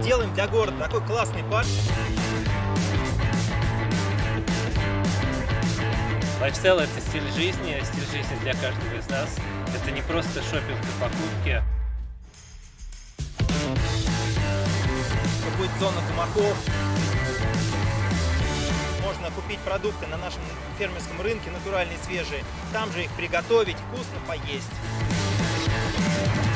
делаем для города такой классный парк. Лайфстайл – это стиль жизни для каждого из нас. Это не просто шопинг и покупки. Будет зона гамаков. Можно купить продукты на нашем фермерском рынке, натуральные, свежие. Там же их приготовить, вкусно поесть.